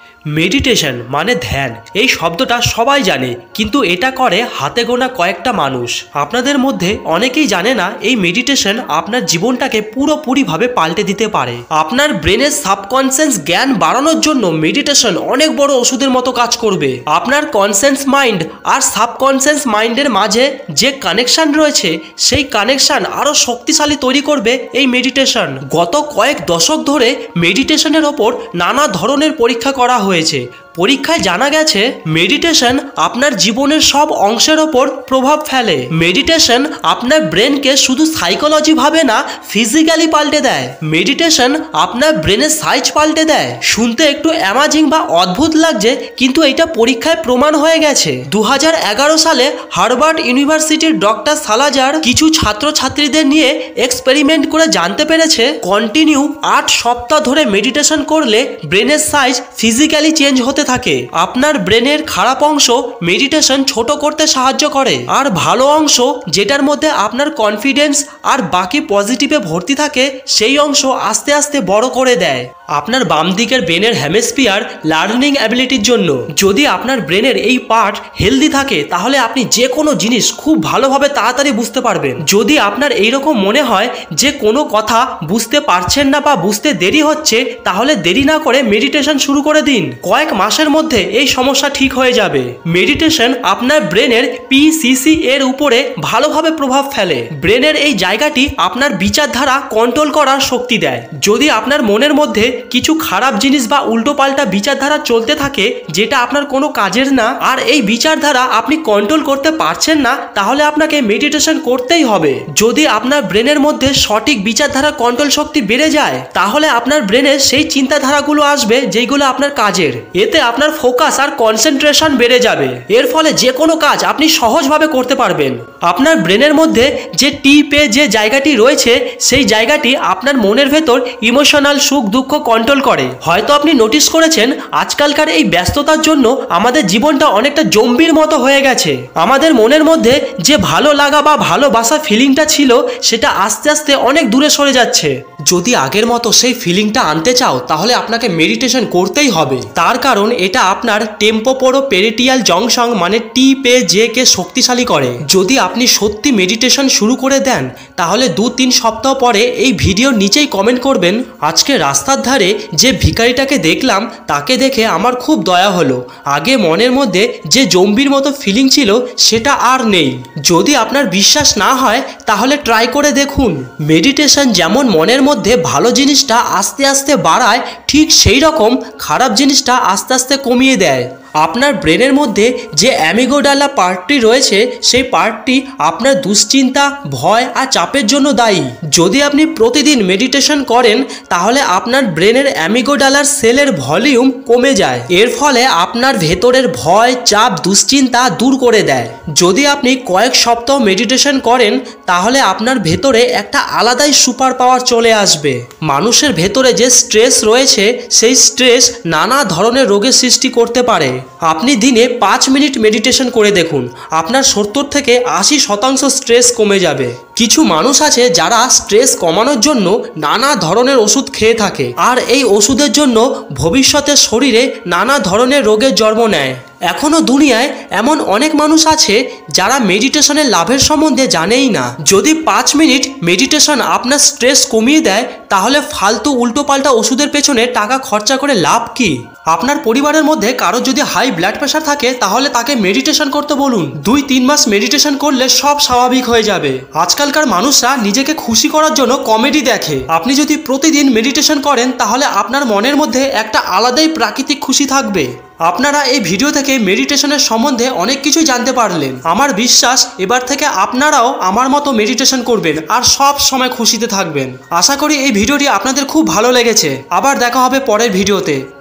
Meditation মানে ধ্যান, এই শব্দটা সবাই জানে, কিন্তু এটা করে হাতে গোনা কয়েকটা মানুষ। আপনাদের মধ্যে অনেকেই জানে না এই মেডিটেশন আপনার জীবনটাকে পুরোপুরিভাবে পাল্টে দিতে পারে। আপনার ব্রেনের সাবকনসিয়াস জ্ঞান বাড়ানোর জন্য মেডিটেশন অনেক বড় ওষুধের মতো কাজ করবে। আপনার কনসিয়াস মাইন্ড আর সাবকনসিয়াস মাইন্ডের মাঝে যে কানেকশন রয়েছে সেই কানেকশন আরো শক্তিশালী তৈরি করবে এই মেডিটেশন। গত কয়েক দশক ধরে মেডিটেশনের ওপর নানা ধরনের পরীক্ষা করা হয়েছে। পরীক্ষায় জানা গেছে মেডিটেশন আপনার জীবনের সব অংশের ওপর প্রভাব ফেলে। মেডিটেশন আপনার ব্রেনকে শুধু সাইকোলজি ভাবে না, ফিজিক্যালি পাল্টে দেয়। মেডিটেশন আপনার ব্রেনের সাইজ পাল্টে দেয়। শুনতে একটু অ্যামাজিং বা অদ্ভুত লাগছে, কিন্তু এটা পরীক্ষায় প্রমাণ হয়ে গেছে। 2011 সালে হার্ভার্ড ইউনিভার্সিটির ডক্টর সালাজার কিছু ছাত্রছাত্রীদের নিয়ে এক্সপেরিমেন্ট করে জানতে পেরেছে কন্টিনিউ 8 সপ্তাহ ধরে মেডিটেশন করলে ব্রেনের সাইজ ফিজিক্যালি চেঞ্জ হতে থাকে। আপনার ব্রেনের খারাপ অংশ মেডিটেশন ছোট করতে সাহায্য করে, আর ভালো অংশ যেটার মধ্যে আপনার কনফিডেন্স আর বাকি পজিটিভে ভর্তি থাকে সেই অংশ আস্তে আস্তে বড় করে দেয়। আপনার বাম দিকের ব্রেনের হেমিস্ফিয়ার লার্নিং অ্যাবিলিটির জন্য। যদি আপনার ব্রেনের এই পার্ট হেলদি থাকে তাহলে আপনি যে কোনো জিনিস খুব ভালোভাবে তাড়াতাড়ি বুঝতে পারবেন। যদি আপনার এইরকম মনে হয় যে কোনো কথা বুঝতে পারছেন না বা বুঝতে দেরি হচ্ছে, তাহলে দেরি না করে মেডিটেশন শুরু করে দিন। কয়েক মাসের মধ্যে এই সমস্যা ঠিক হয়ে যাবে। মেডিটেশন আপনার ব্রেনের পিসিসি এর উপরে ভালোভাবে প্রভাব ফেলে। ব্রেনের এই জায়গাটি আপনার বিচারধারা কন্ট্রোল করার শক্তি দেয়। যদি আপনার মনের মধ্যে কিছু খারাপ জিনিস বা উল্টোপাল্টা বিচারধারা চলতে থাকে যেটা আপনার কোনো কাজের না, আর এই বিচারধারা আপনি কন্ট্রোল করতে পারছেন না, তাহলে আপনাকে মেডিটেশন করতেই হবে। যদি আপনার ব্রেনের মধ্যে সঠিক বিচারধারা কন্ট্রোল শক্তি বেড়ে যায়, তাহলে আপনার ব্রেনে সেই চিন্তাধারাগুলো আসবে যেগুলো আপনার কাজের। এতে আপনার ফোকাস আর কনসেন্ট্রেশন বেড়ে যাবে। এর ফলে যে কোনো কাজ আপনি সহজভাবে করতে পারবেন। আপনার ব্রেনের মধ্যে যে টিপে যে জায়গাটি রয়েছে সেই জায়গাটি আপনার মনের ভেতর ইমোশনাল সুখ দুঃখ কন্ট্রোল করে। হয়তো আপনি নোটিস করেছেন আজকালকার এই ব্যস্ততার জন্য আমাদের জীবনটা অনেকটা জম্বির মতো হয়ে গেছে। আমাদের মনের মধ্যে যে ভালো লাগা বা ভালোবাসা ফিলিংটা ছিল সেটা আস্তে আস্তে অনেক দূরে সরে যাচ্ছে। যদি আগের মতো সেই ফিলিংটা আনতে চাও তাহলে আপনাকে মেডিটেশন করতেই হবে। তার কারণ এটা আপনার টেম্পোপোরোপেরিটিয়াল জংশন মানে টিপে কে শক্তিশালী করে। যদি আপনি সত্যি মেডিটেশন শুরু করে দেন তাহলে 2-3 সপ্তাহ পরে এই ভিডিওর নিচেই কমেন্ট করবেন, আজকে রাস্তার ধারে যে ভিখারিটাকে দেখলাম তাকে দেখে আমার খুব দয়া হলো। আগে মনের মধ্যে যে জম্বির মতো ফিলিং ছিল সেটা আর নেই। যদি আপনার বিশ্বাস না হয় তাহলে ট্রাই করে দেখুন। মেডিটেশন যেমন মনের মধ্যে ভালো জিনিসটা আস্তে আস্তে বাড়ায়, ঠিক সেই রকম খারাপ জিনিসটা আস্তে আস্তে কমিয়ে দেয়। আপনার ব্রেনের মধ্যে যে অ্যামিগোডালা পার্টটি রয়েছে সেই পার্টটি আপনার দুশ্চিন্তা, ভয় আর চাপের জন্য দায়ী। যদি আপনি প্রতিদিন মেডিটেশন করেন তাহলে আপনার ব্রেনের অ্যামিগোডালার সেলের ভলিউম কমে যায়। এর ফলে আপনার ভেতরের ভয়, চাপ, দুশ্চিন্তা দূর করে দেয়। যদি আপনি কয়েক সপ্তাহ মেডিটেশন করেন তাহলে আপনার ভেতরে একটা আলাদাই সুপার পাওয়ার চলে আসবে। মানুষের ভেতরে যে স্ট্রেস রয়েছে সেই স্ট্রেস নানা ধরনের রোগের সৃষ্টি করতে পারে। আপনি দিনে 5 মিনিট মেডিটেশন করে দেখুন, আপনার 70 থেকে 80% স্ট্রেস কমে যাবে। কিছু মানুষ আছে যারা স্ট্রেস কমানোর জন্য নানা ধরনের ওষুধ খেয়ে থাকে, আর এই ওষুধের জন্য ভবিষ্যতে শরীরে নানা ধরনের রোগের জন্ম নেয়। এখনো দুনিয়ায় এমন অনেক মানুষ আছে যারা মেডিটেশনের লাভের সম্বন্ধে জানেই না। যদি 5 মিনিট মেডিটেশন আপনার স্ট্রেস কমিয়ে দেয় তাহলে ফালতু উল্টোপাল্টা ওষুধের পেছনে টাকা খরচা করে লাভ কি? আপনার পরিবারের মধ্যে কারো যদি হাই ব্লাড প্রেশার থাকে তাহলে তাকে মেডিটেশন করতে বলুন। 2-3 মাস মেডিটেশন করলে সব স্বাভাবিক হয়ে যাবে। আজকালকার মানুষরা নিজেকে খুশি করার জন্য কমেডি দেখে। আপনি যদি প্রতিদিন মেডিটেশন করেন তাহলে আপনার মনের মধ্যে একটা আলাদাই প্রাকৃতিক খুশি থাকবে। আপনারা এই ভিডিও থেকে মেডিটেশনের সম্বন্ধে অনেক কিছু জানতে পারলেন। আমার বিশ্বাস এবার থেকে আপনারাও আমার মতো মেডিটেশন করবেন আর সব সময় খুশিতে থাকবেন। আশা করি এই ভিডিওটি আপনাদের খুব ভালো লেগেছে। আবার দেখা হবে পরের ভিডিওতে।